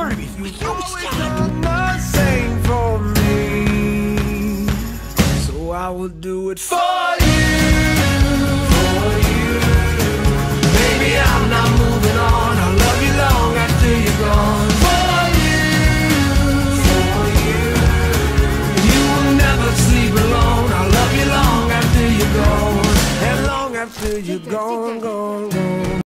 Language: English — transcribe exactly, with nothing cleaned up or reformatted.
Barnaby, You've always done the same for me, so I will do it for you, for you. Baby, I'm not moving on. I'll love you long after you're gone. For you, for you. You will never sleep alone. I'll love you long after you're gone, and long after you're gone, gone, gone.